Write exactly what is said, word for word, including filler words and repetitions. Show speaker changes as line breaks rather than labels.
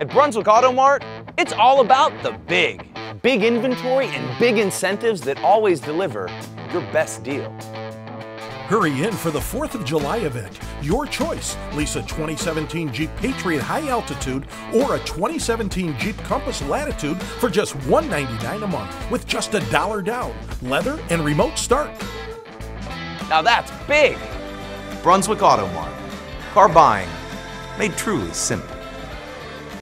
At Brunswick Auto Mart, it's all about the big. Big inventory and big incentives that always deliver your best deal.
Hurry in for the fourth of July event. Your choice, lease a twenty seventeen Jeep Patriot High Altitude or a twenty seventeen Jeep Compass Latitude for just one hundred ninety-nine dollars a month with just a dollar down, leather and remote start.
Now that's big. Brunswick Auto Mart. Car buying made truly simple.